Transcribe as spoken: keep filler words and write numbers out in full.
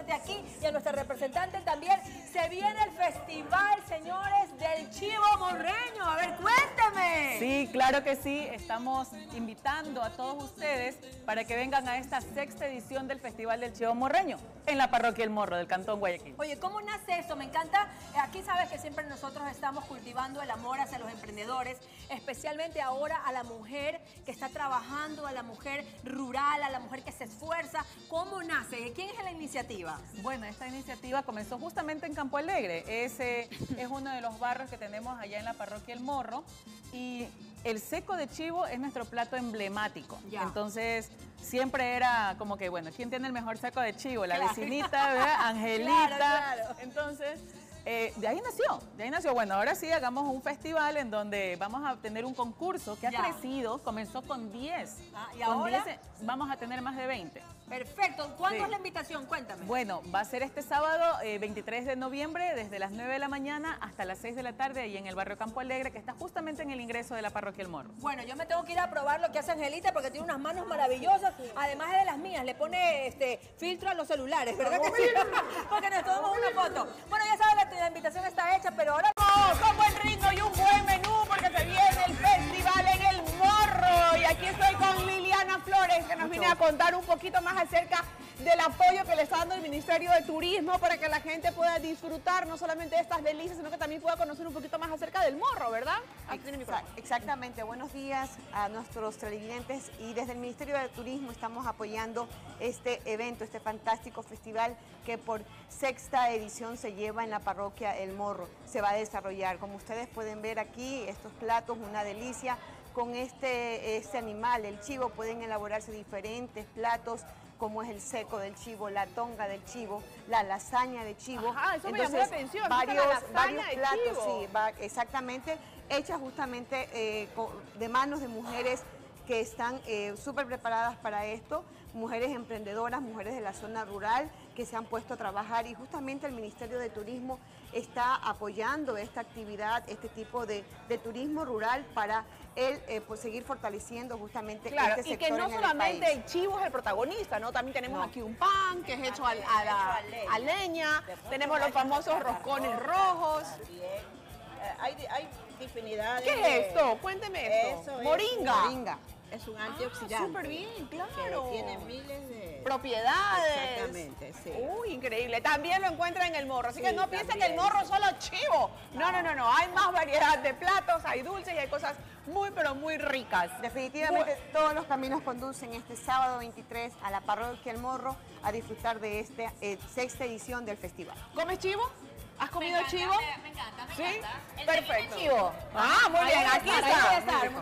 tenerte aquí y a nuestra representante también. Se viene el festival, señores, del Chivo Morreño. A ver, cuéntame. Sí, claro que sí. Estamos invitando a todos ustedes para que vengan a esta sexta edición del Festival del Chivo Morreño en la parroquia El Morro del Cantón Guayaquil. Oye, ¿cómo nace eso? Me encanta. Aquí sabes que siempre nosotros estamos cultivando el amor hacia los emprendedores, especialmente ahora a la mujer que está trabajando, a la mujer rural, a la mujer que se esfuerza. ¿Cómo nace? ¿De quién es la iniciativa? Bueno, esta iniciativa comenzó justamente en Campo Alegre. Ese es uno de los barrios que tenemos allá en la parroquia El Morro. Y el seco de chivo es nuestro plato emblemático. Ya. Entonces, siempre era como que, bueno, ¿quién tiene el mejor seco de chivo? La claro. vecinita, ¿verdad? Angelita. Claro, claro. Entonces, eh, de ahí nació, de ahí nació. Bueno, ahora sí, hagamos un festival en donde vamos a tener un concurso que ha ya. crecido. Comenzó con diez. Ah, ¿y con ahora? diez vamos a tener más de veinte. Perfecto. ¿Cuándo sí. es la invitación? Cuéntame. Bueno, va a ser este sábado, eh, veintitrés de noviembre, desde las nueve de la mañana hasta las seis de la tarde, ahí en el barrio Campo Alegre, que está justamente en el ingreso de la parroquia El Morro. Bueno, yo me tengo que ir a probar lo que hace Angelita porque tiene unas manos maravillosas, además de las mías. Le pone este filtro a los celulares, ¿verdad que sí? Porque nos tomamos una foto. Bueno, ya sabes, la, la invitación está hecha, pero ahora vamos con buen ritmo y un buen menú porque se viene el festival en El Morro. Y aquí estoy con Liliana Flores, que nos viene a contar un poquito más acerca del apoyo que le está dando el Ministerio de Turismo para que la gente pueda disfrutar no solamente de estas delicias, sino que también pueda conocer un poquito más acerca del morro, ¿verdad? Exact, exactamente. Buenos días a nuestros televidentes y desde el Ministerio de Turismo estamos apoyando este evento, este fantástico festival que por sexta edición se lleva en la parroquia El Morro. Se va a desarrollar, como ustedes pueden ver aquí, estos platos, una delicia. Con este, este animal, el chivo, pueden elaborarse diferentes platos, como es el seco del chivo, la tonga del chivo, la lasaña de chivo. Ajá, eso Entonces, me llamó la atención. Varios, la varios de platos, chivo. sí, va, exactamente, hechas justamente eh, de manos de mujeres que están eh, súper preparadas para esto, mujeres emprendedoras, mujeres de la zona rural que se han puesto a trabajar y justamente el Ministerio de Turismo está apoyando esta actividad, este tipo de, de turismo rural para él eh, pues seguir fortaleciendo justamente claro, este sector. Y que no en solamente el, el chivo es el protagonista, ¿no? También tenemos no. aquí un pan que es hecho a, a, la, a leña, tenemos los famosos roscones rojos. También. Eh, hay, hay infinidades. ¿Qué es esto? Cuénteme esto. Eso Moringa. Es moringa. Es un antioxidante. Ah, súper bien, claro. Que tiene miles de propiedades. Exactamente, sí. Uy, increíble. También lo encuentra en El Morro. Así sí, que no piensen que El Morro es solo chivo. No, no, no, no. Hay más variedad de platos, hay dulces y hay cosas muy, pero muy ricas. Definitivamente muy... todos los caminos conducen este sábado veintitrés a la parroquia El Morro a disfrutar de esta eh, sexta edición del festival. ¿Comes chivo? ¿Has comido me encanta, chivo? Me, me encanta, me ¿Sí? encanta. El Perfecto. chivo. Ah, muy bien. Aquí está.